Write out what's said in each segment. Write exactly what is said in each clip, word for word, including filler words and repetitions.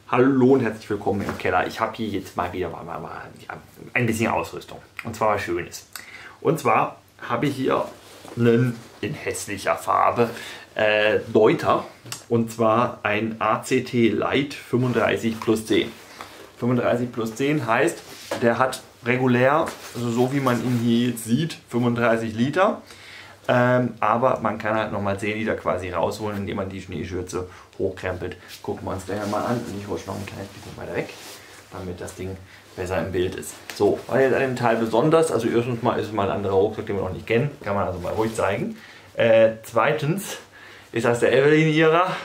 Hallo und herzlich willkommen im Keller. Ich habe hier jetzt mal wieder mal, mal, mal ein bisschen Ausrüstung. Und zwar was Schönes. Und zwar habe ich hier einen in hässlicher Farbe äh, Deuter. Und zwar ein A C T Light fünfunddreißig plus zehn. fünfunddreißig plus zehn heißt, der hat regulär, also so wie man ihn hier jetzt sieht, fünfunddreißig Liter. Ähm, aber man kann halt nochmal zehn Liter quasi rausholen, indem man die Schneeschürze hochkrempelt. Gucken wir uns den mal an und ich rutsche noch ein kleines bisschen weiter weg, damit das Ding besser im Bild ist. So, was jetzt an dem Teil besonders, also erstens mal ist es mal ein anderer Rucksack, den wir noch nicht kennen, kann man also mal ruhig zeigen. Äh, zweitens ist das der Evelyn ihrer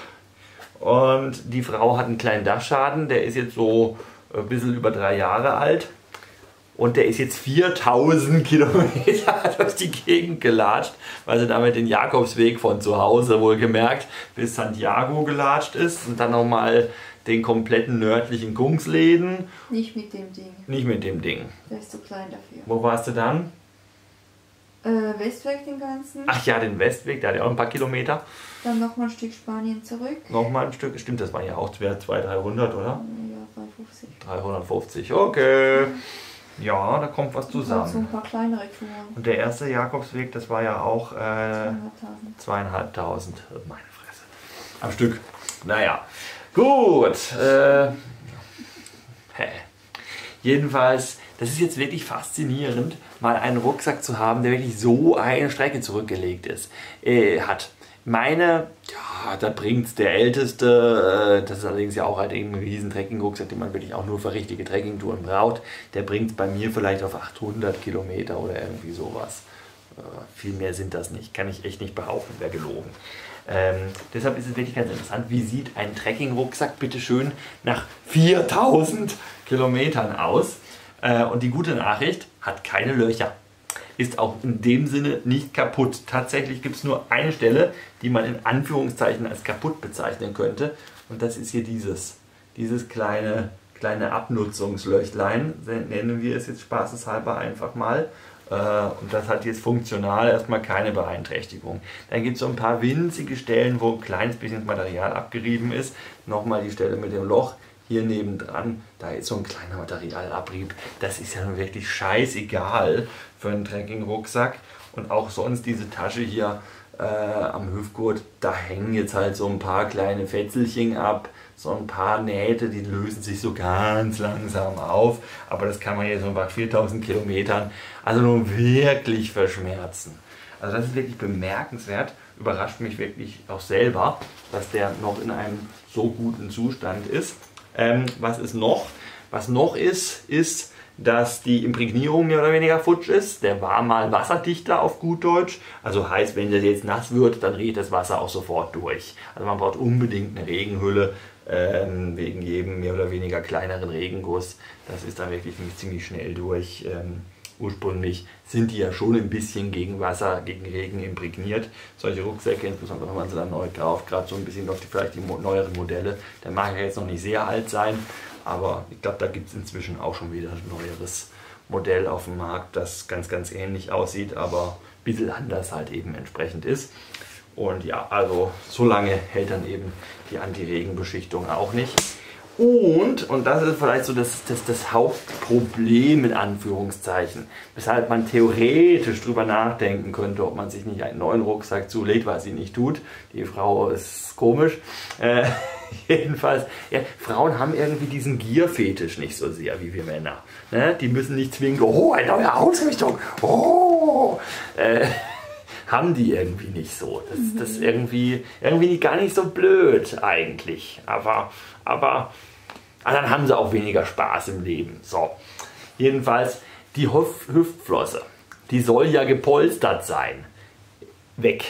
und die Frau hat einen kleinen Dachschaden, der ist jetzt so ein bisschen über drei Jahre alt. Und der ist jetzt viertausend Kilometer durch die Gegend gelatscht, weil sie damit den Jakobsweg von zu Hause wohlgemerkt bis Santiago gelatscht ist und dann nochmal den kompletten nördlichen Kungsläden. Nicht mit dem Ding. Nicht mit dem Ding. Der ist zu klein dafür. Wo warst du dann? Äh, Westweg den ganzen. Ach ja, den Westweg, der hat ja auch ein paar Kilometer. Dann nochmal ein Stück Spanien zurück. Nochmal ein Stück, stimmt, das waren ja auch zweihundert, dreihundert, oder? Ja, dreihundertfünfzig. dreihundertfünfzig, okay. Ja, da kommt was zusammen. Und so ein paar kleinere Touren. Und der erste Jakobsweg, das war ja auch äh, zweieinhalbtausend. Meine Fresse. Am Stück. Naja, gut. Äh, hä. Jedenfalls, das ist jetzt wirklich faszinierend, mal einen Rucksack zu haben, der wirklich so eine Strecke zurückgelegt ist, äh, hat. Meine, ja, da bringt es der älteste, äh, das ist allerdings ja auch halt eben ein riesen Trekking-Rucksack, den man wirklich auch nur für richtige Trekkingtouren braucht. Der bringt es bei mir vielleicht auf achthundert Kilometer oder irgendwie sowas. Äh, viel mehr sind das nicht, kann ich echt nicht behaupten, wäre gelogen. Ähm, deshalb ist es wirklich ganz interessant, wie sieht ein Trekking-Rucksack bitteschön nach viertausend Kilometern aus. Äh, und die gute Nachricht, hat keine Löcher. Ist auch in dem Sinne nicht kaputt. Tatsächlich gibt es nur eine Stelle, die man in Anführungszeichen als kaputt bezeichnen könnte. Und das ist hier dieses. Dieses kleine, kleine Abnutzungslöchlein, nennen wir es jetzt spaßeshalber einfach mal. Und das hat jetzt funktional erstmal keine Beeinträchtigung. Dann gibt es so ein paar winzige Stellen, wo ein kleines bisschen Material abgerieben ist. Nochmal die Stelle mit dem Loch. Hier nebendran, da ist so ein kleiner Materialabrieb. Das ist ja nun wirklich scheißegal für einen Trekking-Rucksack. Und auch sonst diese Tasche hier äh, am Hüftgurt, da hängen jetzt halt so ein paar kleine Fetzelchen ab. So ein paar Nähte, die lösen sich so ganz langsam auf. Aber das kann man jetzt so bei viertausend Kilometern also nun wirklich verschmerzen. Also das ist wirklich bemerkenswert. Überrascht mich wirklich auch selber, dass der noch in einem so guten Zustand ist. Ähm, was ist noch? Was noch ist, ist, dass die Imprägnierung mehr oder weniger futsch ist. Der war mal wasserdichter auf gut Deutsch. Also heißt, wenn der jetzt nass wird, dann dreht das Wasser auch sofort durch. Also man braucht unbedingt eine Regenhülle ähm, wegen jedem mehr oder weniger kleineren Regenguss. Das ist dann wirklich ziemlich schnell durch. Ähm, ursprünglich sind die ja schon ein bisschen gegen Wasser, gegen Regen imprägniert. Solche Rucksäcke, insbesondere wenn man sie dann neu kauft, gerade so ein bisschen auf die, vielleicht die neueren Modelle. Der mag ja jetzt noch nicht sehr alt sein, aber ich glaube, da gibt es inzwischen auch schon wieder ein neueres Modell auf dem Markt, das ganz, ganz ähnlich aussieht, aber ein bisschen anders halt eben entsprechend ist. Und ja, also so lange hält dann eben die Anti-Regen-Beschichtung auch nicht. Und, und das ist vielleicht so das, das, das Hauptproblem in Anführungszeichen, weshalb man theoretisch drüber nachdenken könnte, ob man sich nicht einen neuen Rucksack zulegt, was sie nicht tut. Die Frau ist komisch. Äh, jedenfalls, ja, Frauen haben irgendwie diesen Gier-Fetisch nicht so sehr wie wir Männer. Ne? Die müssen nicht zwingend, oh, eine neue Ausrichtung, oh, äh, haben die irgendwie nicht so. Das, das ist irgendwie, irgendwie gar nicht so blöd eigentlich. Aber, aber, aber dann haben sie auch weniger Spaß im Leben. So. Jedenfalls, die Hüf Hüftflosse, die soll ja gepolstert sein. Weg.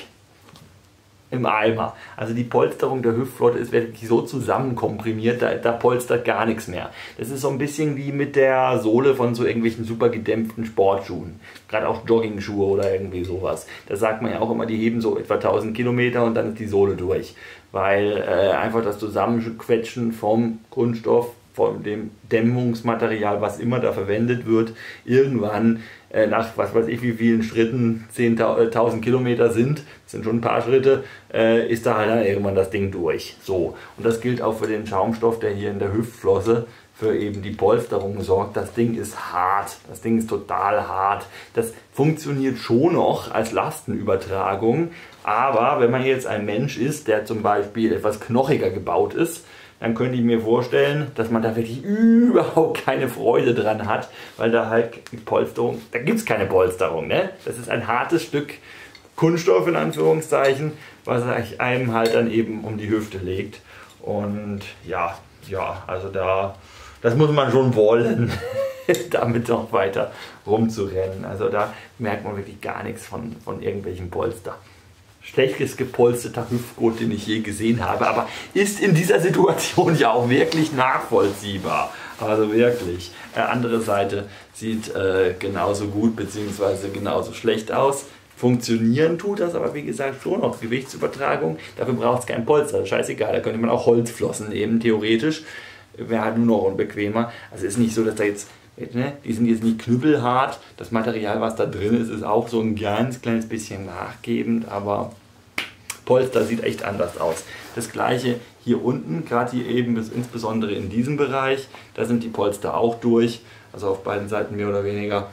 Im Eimer. Also die Polsterung der Hüftflosse ist wirklich so zusammenkomprimiert, da, da polstert gar nichts mehr. Das ist so ein bisschen wie mit der Sohle von so irgendwelchen super gedämpften Sportschuhen. Gerade auch Joggingschuhe oder irgendwie sowas. Da sagt man ja auch immer, die heben so etwa tausend Kilometer und dann ist die Sohle durch. Weil äh, einfach das Zusammenquetschen vom Kunststoff, von dem Dämmungsmaterial, was immer da verwendet wird, irgendwann äh, nach was weiß ich wie vielen Schritten, zehntausend Kilometer sind, das sind schon ein paar Schritte, äh, ist da halt dann irgendwann das Ding durch. So. Und das gilt auch für den Schaumstoff, der hier in der Hüftflosse für eben die Polsterung sorgt. Das Ding ist hart, das Ding ist total hart. Das funktioniert schon noch als Lastenübertragung, aber wenn man jetzt ein Mensch ist, der zum Beispiel etwas knochiger gebaut ist, dann könnte ich mir vorstellen, dass man da wirklich überhaupt keine Freude dran hat, weil da halt die Polsterung, da gibt es keine Polsterung. Ne? Das ist ein hartes Stück Kunststoff in Anführungszeichen, was einem halt dann eben um die Hüfte legt. Und ja, ja, also da, das muss man schon wollen, damit noch weiter rumzurennen. Also da merkt man wirklich gar nichts von, von irgendwelchen Polster. Schlechtest gepolsterter Hüftgurt, den ich je gesehen habe, aber ist in dieser Situation ja auch wirklich nachvollziehbar. Also wirklich. Äh, andere Seite sieht äh, genauso gut bzw. genauso schlecht aus. Funktionieren tut das aber wie gesagt schon noch. Gewichtsübertragung, dafür braucht es kein Polster. Scheißegal, da könnte man auch Holzflossen nehmen, theoretisch. Wäre halt nur noch unbequemer. Also ist nicht so, dass da jetzt, ne, die sind jetzt nicht knüppelhart. Das Material, was da drin ist, ist auch so ein ganz kleines bisschen nachgebend, aber Polster sieht echt anders aus. Das gleiche hier unten, gerade hier eben, bis insbesondere in diesem Bereich, da sind die Polster auch durch, also auf beiden Seiten mehr oder weniger.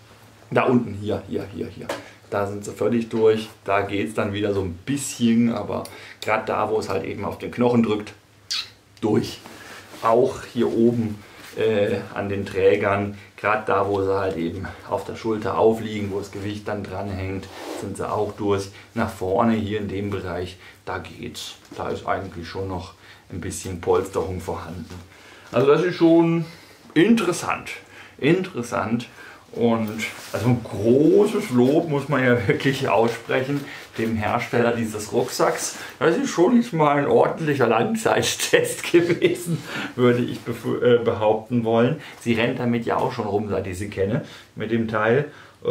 Da unten, hier, hier, hier, hier. Da sind sie völlig durch, da geht es dann wieder so ein bisschen, aber gerade da, wo es halt eben auf den Knochen drückt, durch. Auch hier oben äh, an den Trägern, gerade da, wo sie halt eben auf der Schulter aufliegen, wo das Gewicht dann dranhängt, sind sie auch durch. Nach vorne hier in dem Bereich, da geht's. Da ist eigentlich schon noch ein bisschen Polsterung vorhanden. Also das ist schon interessant. Interessant. Und also ein großes Lob muss man ja wirklich aussprechen dem Hersteller dieses Rucksacks. Das ist schon nicht mal ein ordentlicher Langzeittest gewesen, würde ich behaupten wollen. Sie rennt damit ja auch schon rum, seit ich sie kenne, mit dem Teil.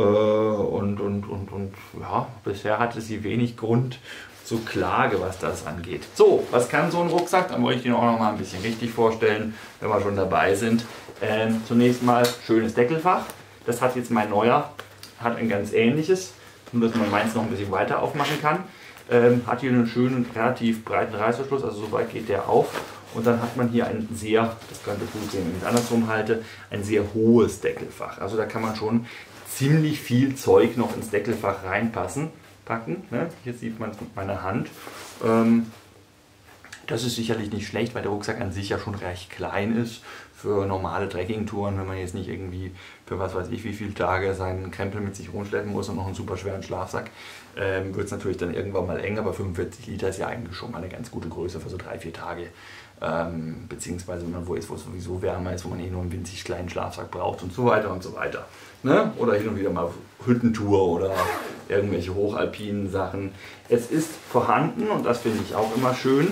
Und, und, und, und ja, bisher hatte sie wenig Grund zur Klage, was das angeht. So, was kann so ein Rucksack? Dann wollte ich den auch noch mal ein bisschen richtig vorstellen, wenn wir schon dabei sind. Ähm, zunächst mal schönes Deckelfach. Das hat jetzt mein neuer, hat ein ganz ähnliches, nur dass man meins noch ein bisschen weiter aufmachen kann. Ähm, hat hier einen schönen, relativ breiten Reißverschluss, also so weit geht der auf. Und dann hat man hier ein sehr, das könnte gut sehen, wenn ich es andersrum halte, ein sehr hohes Deckelfach. Also da kann man schon ziemlich viel Zeug noch ins Deckelfach reinpassen, packen. Ne? Hier sieht man es mit meiner Hand. Ähm, das ist sicherlich nicht schlecht, weil der Rucksack an sich ja schon recht klein ist. Für normale Trekkingtouren, wenn man jetzt nicht irgendwie für was weiß ich wie viele Tage seinen Krempel mit sich rumschleppen muss und noch einen super schweren Schlafsack, ähm, wird es natürlich dann irgendwann mal eng, aber fünfundvierzig Liter ist ja eigentlich schon mal eine ganz gute Größe für so drei, vier Tage. Ähm, beziehungsweise wenn man wo ist, wo es sowieso wärmer ist, wo man eh nur einen winzig kleinen Schlafsack braucht und so weiter und so weiter. Ne? Oder hin und wieder mal Hüttentour oder irgendwelche hochalpinen Sachen. Es ist vorhanden, und das finde ich auch immer schön,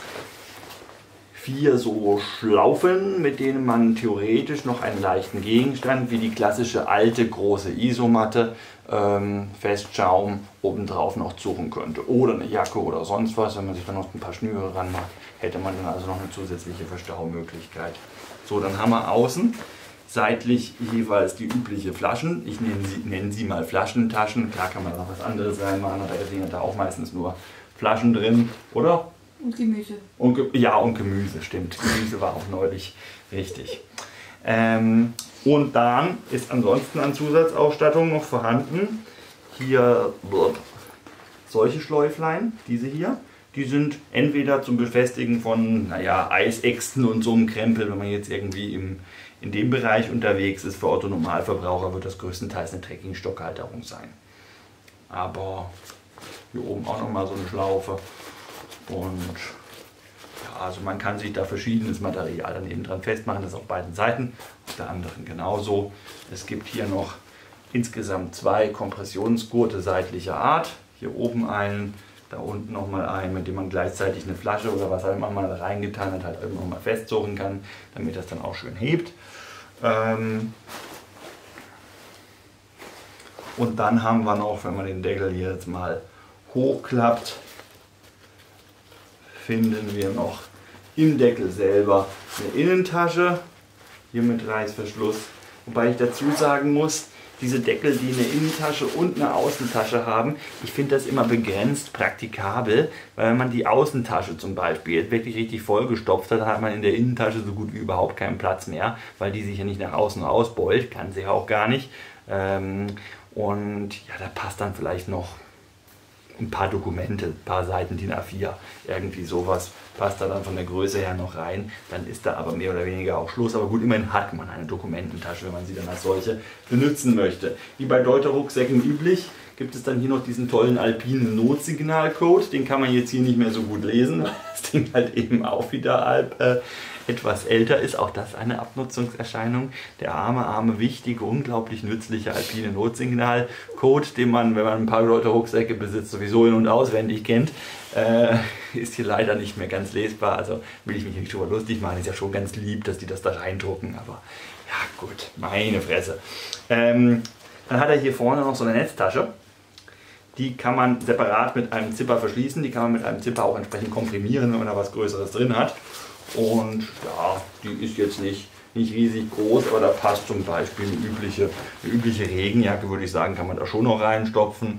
vier so Schlaufen, mit denen man theoretisch noch einen leichten Gegenstand wie die klassische alte große Isomatte, ähm, Festschaum, obendrauf noch suchen könnte. Oder eine Jacke oder sonst was, wenn man sich dann noch ein paar Schnüre ran macht, hätte man dann also noch eine zusätzliche Verstaumöglichkeit. So, dann haben wir außen seitlich jeweils die übliche Flaschen. Ich nenne sie, nenne sie mal Flaschentaschen. Klar kann man noch was anderes reinmachen, aber deswegen hat da auch meistens nur Flaschen drin, oder? Und Gemüse. Und, ja, und Gemüse, stimmt. Gemüse war auch neulich richtig. Ähm, und dann ist ansonsten an Zusatzausstattung noch vorhanden. Hier blub, solche Schläuflein, diese hier. Die sind entweder zum Befestigen von, naja, Eisäxten und so einem Krempel, wenn man jetzt irgendwie im, in dem Bereich unterwegs ist. Für Otto-Normalverbraucher wird das größtenteils eine Trekking-Stockhalterung sein. Aber hier oben auch nochmal so eine Schlaufe. Und ja, also man kann sich da verschiedenes Material dann eben dran festmachen, das auf beiden Seiten, auf der anderen genauso. Es gibt hier noch insgesamt zwei Kompressionsgurte seitlicher Art. Hier oben einen, da unten nochmal einen, mit dem man gleichzeitig eine Flasche oder was auch immer man da reingetan hat, halt irgendwann mal festsuchen kann, damit das dann auch schön hebt. Ähm Und dann haben wir noch, wenn man den Deckel hier jetzt mal hochklappt, finden wir noch im Deckel selber eine Innentasche, hier mit Reißverschluss. Wobei ich dazu sagen muss, diese Deckel, die eine Innentasche und eine Außentasche haben. Ich finde das immer begrenzt praktikabel, weil wenn man die Außentasche zum Beispiel wirklich richtig vollgestopft hat, dann hat man in der Innentasche so gut wie überhaupt keinen Platz mehr, weil die sich ja nicht nach außen ausbeult, kann sie ja auch gar nicht. Ähm, und ja, da passt dann vielleicht noch ein paar Dokumente, ein paar Seiten D I N A vier, irgendwie sowas passt da dann von der Größe her noch rein. Dann ist da aber mehr oder weniger auch Schluss. Aber gut, immerhin hat man eine Dokumententasche, wenn man sie dann als solche benutzen möchte. Wie bei Deuter Rucksäcken üblich, gibt es dann hier noch diesen tollen alpinen Notsignalcode. Den kann man jetzt hier nicht mehr so gut lesen, weil das Ding halt eben auch wieder halb äh, etwas älter ist. Auch das eine Abnutzungserscheinung. Der arme, arme, wichtige, unglaublich nützliche alpine Notsignalcode, den man, wenn man ein paar Deuter Rucksäcke besitzt, sowieso in- und auswendig kennt, äh, ist hier leider nicht mehr ganz lesbar. Also will ich mich nicht drüber lustig machen. Ist ja schon ganz lieb, dass die das da reindrucken. Aber ja gut, meine Fresse. Ähm, dann hat er hier vorne noch so eine Netztasche. Die kann man separat mit einem Zipper verschließen. Die kann man mit einem Zipper auch entsprechend komprimieren, wenn man da was Größeres drin hat. Und ja, die ist jetzt nicht, nicht riesig groß, aber da passt zum Beispiel eine übliche, eine übliche Regenjacke, würde ich sagen, kann man da schon noch reinstopfen.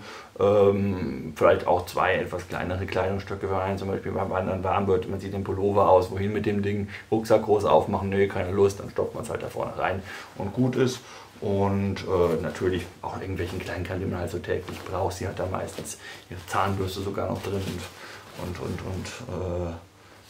Ähm, vielleicht auch zwei etwas kleinere Kleidungsstücke, wenn man zum Beispiel beim Wandern warm wird, man sieht den Pullover aus, wohin mit dem Ding, Rucksack groß aufmachen, nö, keine Lust, dann stopft man es halt da vorne rein und gut ist. Und äh, natürlich auch irgendwelchen Kleinkram, die man halt so täglich braucht. Sie hat da meistens ihre Zahnbürste sogar noch drin und, und, und, und äh,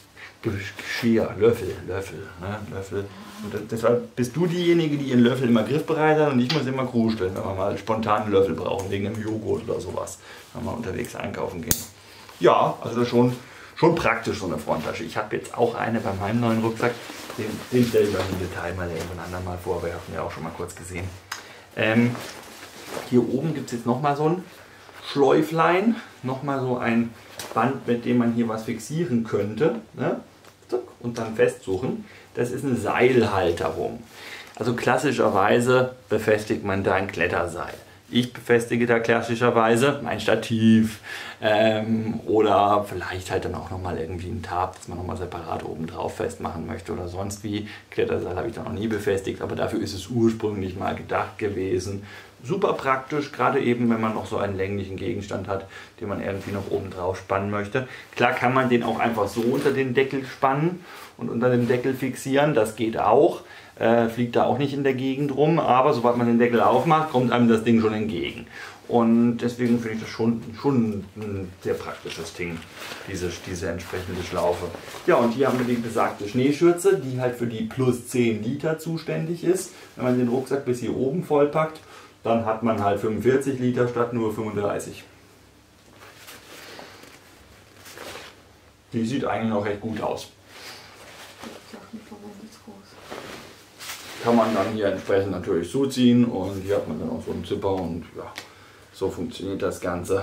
Geschirr, Löffel, Löffel, ne? Löffel. Und deshalb bist du diejenige, die ihren Löffel immer griffbereit hat und ich muss immer kruscheln, wenn wir mal spontan einen Löffel brauchen, wegen einem Joghurt oder sowas, wenn wir unterwegs einkaufen gehen. Ja, also das ist schon, schon praktisch, so eine Fronttasche. Ich habe jetzt auch eine bei meinem neuen Rucksack, den, den stelle ich euch im Detail mal irgendwann anderen mal vor, aber ihr habt ihn ja auch schon mal kurz gesehen. Ähm, hier oben gibt es jetzt nochmal so ein Schläuflein, nochmal so ein Band, mit dem man hier was fixieren könnte, ne? Und dann festsuchen. Das ist eine Seilhalterung. Also klassischerweise befestigt man da ein Kletterseil. Ich befestige da klassischerweise mein Stativ ähm, oder vielleicht halt dann auch nochmal irgendwie ein Tab, das man nochmal separat oben drauf festmachen möchte oder sonst wie. Kletterseil habe ich da noch nie befestigt, aber dafür ist es ursprünglich mal gedacht gewesen. Super praktisch, gerade eben, wenn man noch so einen länglichen Gegenstand hat, den man irgendwie noch oben drauf spannen möchte. Klar kann man den auch einfach so unter den Deckel spannen und unter dem Deckel fixieren, das geht auch. Äh, fliegt da auch nicht in der Gegend rum, aber sobald man den Deckel aufmacht, kommt einem das Ding schon entgegen. Und deswegen finde ich das schon, schon ein sehr praktisches Ding, diese, diese entsprechende Schlaufe. Ja, und hier haben wir die besagte Schneeschürze, die halt für die plus zehn Liter zuständig ist. Wenn man den Rucksack bis hier oben vollpackt, dann hat man halt fünfundvierzig Liter statt nur fünfunddreißig. Die sieht eigentlich noch recht gut aus. Kann man dann hier entsprechend natürlich zuziehen und hier hat man dann auch so einen Zipper und ja, so funktioniert das Ganze.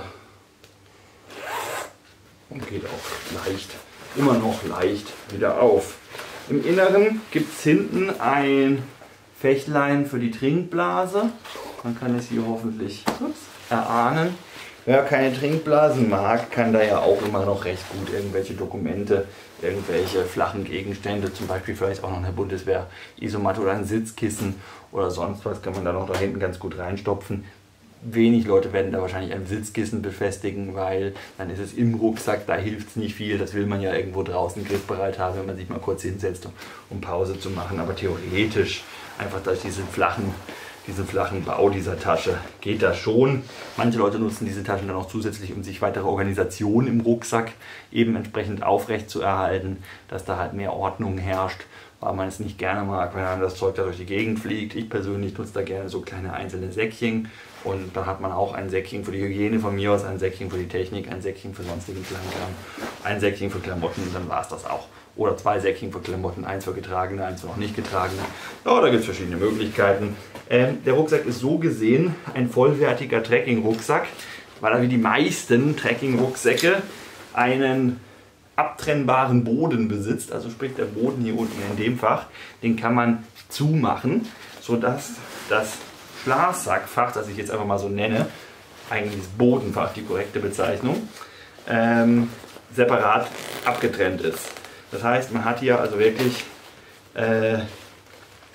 Und geht auch leicht, immer noch leicht wieder auf. Im Inneren gibt es hinten ein Fächtlein für die Trinkblase. Man kann es hier hoffentlich erahnen. Wer keine Trinkblasen mag, kann da ja auch immer noch recht gut irgendwelche Dokumente, irgendwelche flachen Gegenstände, zum Beispiel vielleicht auch noch eine Bundeswehr-Isomatte oder ein Sitzkissen oder sonst was, kann man da noch da hinten ganz gut reinstopfen. Wenig Leute werden da wahrscheinlich ein Sitzkissen befestigen, weil dann ist es im Rucksack, da hilft es nicht viel. Das will man ja irgendwo draußen griffbereit haben, wenn man sich mal kurz hinsetzt, um Pause zu machen. Aber theoretisch, einfach durch diesen flachen, diesen flachen Bau dieser Tasche, geht das schon. Manche Leute nutzen diese Taschen dann auch zusätzlich, um sich weitere Organisation im Rucksack eben entsprechend aufrecht zu erhalten, dass da halt mehr Ordnung herrscht, weil man es nicht gerne mag, wenn einem das Zeug da durch die Gegend fliegt. Ich persönlich nutze da gerne so kleine einzelne Säckchen und dann hat man auch ein Säckchen für die Hygiene von mir aus, ein Säckchen für die Technik, ein Säckchen für sonstigen Kleinkram, ein Säckchen für Klamotten und dann war es das auch. Oder zwei Säckchen für Klamotten, eins für getragene, eins für noch nicht getragene. Ja, da gibt es verschiedene Möglichkeiten. Ähm, der Rucksack ist so gesehen ein vollwertiger Trekking-Rucksack, weil er wie die meisten Trekking-Rucksäcke einen abtrennbaren Boden besitzt. Also sprich der Boden hier unten in dem Fach, den kann man zumachen, sodass das Schlafsackfach, das ich jetzt einfach mal so nenne, eigentlich das Bodenfach, die korrekte Bezeichnung, ähm, separat abgetrennt ist. Das heißt, man hat hier also wirklich äh,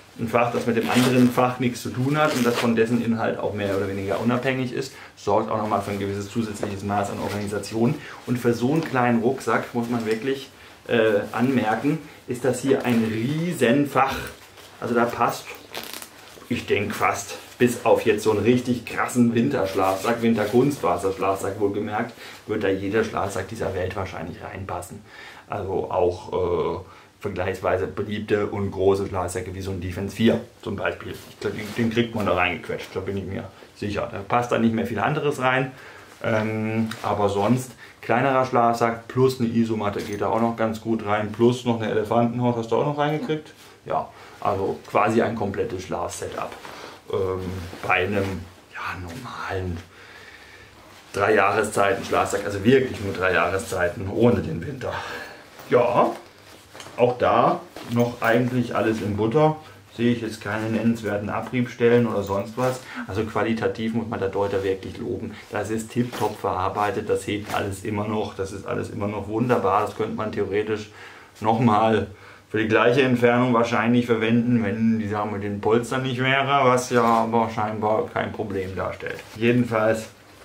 ein Fach, das mit dem anderen Fach nichts zu tun hat und das von dessen Inhalt auch mehr oder weniger unabhängig ist. Sorgt auch nochmal für ein gewisses zusätzliches Maß an Organisation. Und für so einen kleinen Rucksack muss man wirklich äh, anmerken, ist das hier ein Riesenfach. Also da passt, ich denke fast, bis auf jetzt so einen richtig krassen Winterschlafsack, Winterkunstfaserschlafsack wohlgemerkt, wird da jeder Schlafsack dieser Welt wahrscheinlich reinpassen. Also auch äh, vergleichsweise beliebte und große Schlafsäcke wie so ein Defense vier zum Beispiel. Ich glaub, den kriegt man da reingequetscht, da bin ich mir sicher. Da passt da nicht mehr viel anderes rein. Ähm, aber sonst kleinerer Schlafsack plus eine Isomatte geht da auch noch ganz gut rein. Plus noch eine Elefantenhaut hast du auch noch reingekriegt. Ja, also quasi ein komplettes Schlafsetup. Ähm, bei einem ja, normalen drei Jahreszeiten Schlafsack, also wirklich nur drei Jahreszeiten ohne den Winter. Ja, auch da noch eigentlich alles in Butter. Sehe ich jetzt keine nennenswerten Abriebstellen oder sonst was. Also qualitativ muss man der Deuter wirklich loben. Das ist tipptopp verarbeitet, das hebt alles immer noch, das ist alles immer noch wunderbar. Das könnte man theoretisch nochmal für die gleiche Entfernung wahrscheinlich verwenden, wenn die Sache mit den Polstern nicht wäre, was ja aber scheinbar kein Problem darstellt. Jedenfalls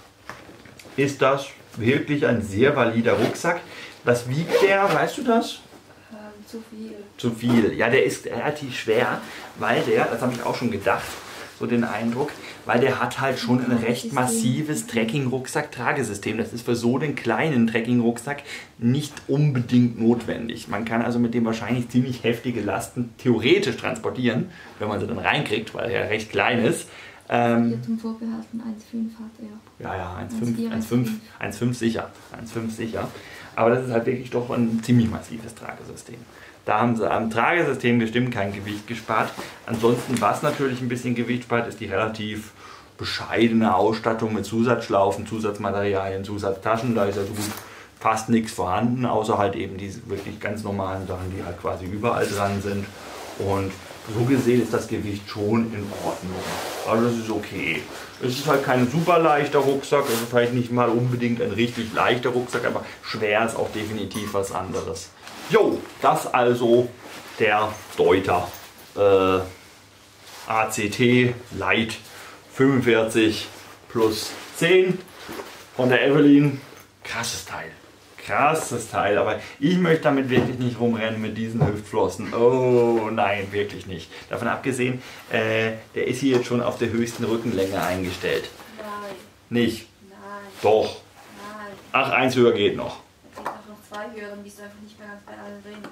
ist das wirklich ein sehr valider Rucksack. Was wiegt der, weißt du das? Ähm, zu viel. Zu viel. Ja, der ist relativ schwer, weil der, das habe ich auch schon gedacht, so den Eindruck, weil der hat halt schon ein recht massives Trekking-Rucksack-Tragesystem. Das ist für so den kleinen Trekking-Rucksack nicht unbedingt notwendig. Man kann also mit dem wahrscheinlich ziemlich heftige Lasten theoretisch transportieren, wenn man sie dann reinkriegt, weil er recht klein ist. Ähm, Hier zum Vorbehalten eins Komma fünf hat er. Ja, ja, eins Komma fünf, eins Komma fünf sicher. eins Komma fünf sicher. Aber das ist halt wirklich doch ein ziemlich massives Tragesystem. Da haben sie am Tragesystem bestimmt kein Gewicht gespart. Ansonsten, was natürlich ein bisschen Gewicht spart, ist die relativ bescheidene Ausstattung mit Zusatzschlaufen, Zusatzmaterialien, Zusatztaschen. Da ist ja so gut fast nichts vorhanden, außer halt eben diese wirklich ganz normalen Sachen, die halt quasi überall dran sind. Und so gesehen ist das Gewicht schon in Ordnung. Also das ist okay. Es ist halt kein super leichter Rucksack, es ist vielleicht nicht mal unbedingt ein richtig leichter Rucksack, aber schwer ist auch definitiv was anderes. Jo, das also der Deuter äh, A C T Light fünfundvierzig plus zehn von der Evelyn. Krasses Teil. Krasses Teil, aber ich möchte damit wirklich nicht rumrennen mit diesen Hüftflossen. Oh nein, wirklich nicht. Davon abgesehen, äh, der ist hier jetzt schon auf der höchsten Rückenlänge eingestellt. Nein. Nicht? Nein. Doch. Nein. Ach, eins höher geht noch. Da geht auch noch zwei höher, dann bist du einfach nicht mehr ganz bei allen drin.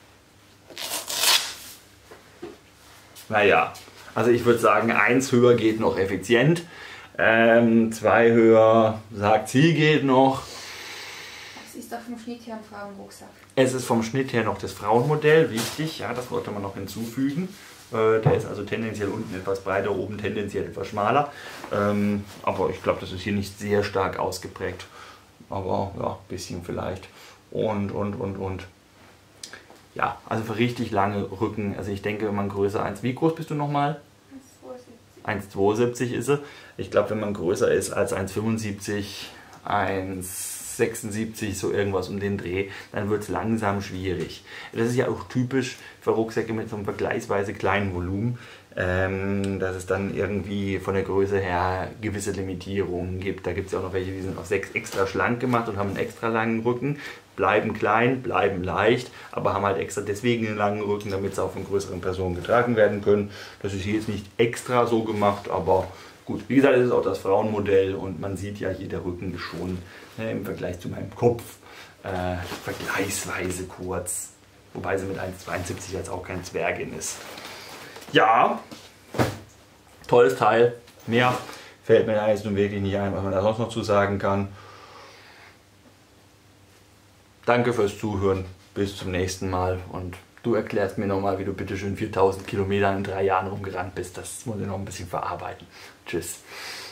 Naja, also ich würde sagen, eins höher geht noch effizient. Ähm, zwei höher, sagt sie, geht noch. Das ist doch vom Schnitt her ein Frauenrucksack. Es ist vom Schnitt her noch das Frauenmodell, wichtig, ja, das wollte man noch hinzufügen. Äh, der ist also tendenziell unten etwas breiter, oben tendenziell etwas schmaler. Ähm, aber ich glaube, das ist hier nicht sehr stark ausgeprägt. Aber ja, ein bisschen vielleicht. Und, und, und, und. Ja, also für richtig lange Rücken. Also ich denke, wenn man größer eins. Wie groß bist du nochmal? eins Komma zweiundsiebzig ist sie. Ich glaube, wenn man größer ist als eins Komma fünfundsiebzig, eins Komma sechsundsiebzig, so irgendwas um den Dreh, dann wird es langsam schwierig. Das ist ja auch typisch für Rucksäcke mit so einem vergleichsweise kleinen Volumen, ähm, dass es dann irgendwie von der Größe her gewisse Limitierungen gibt. Da gibt es ja auch noch welche, die sind auf sechs extra schlank gemacht und haben einen extra langen Rücken, bleiben klein, bleiben leicht, aber haben halt extra deswegen einen langen Rücken, damit sie auch von größeren Personen getragen werden können. Das ist hier jetzt nicht extra so gemacht, aber gut, wie gesagt, es ist auch das Frauenmodell und man sieht ja hier, der Rücken ist schon ne, im Vergleich zu meinem Kopf äh, vergleichsweise kurz. Wobei sie mit eins Komma zweiundsiebzig jetzt auch kein Zwergin ist. Ja, tolles Teil. Mehr fällt mir da jetzt nun wirklich nicht ein, was man da sonst noch zu sagen kann. Danke fürs Zuhören. Bis zum nächsten Mal und du erklärst mir nochmal, wie du bitte schön viertausend Kilometer in drei Jahren rumgerannt bist. Das muss ich noch ein bisschen verarbeiten. Tschüss.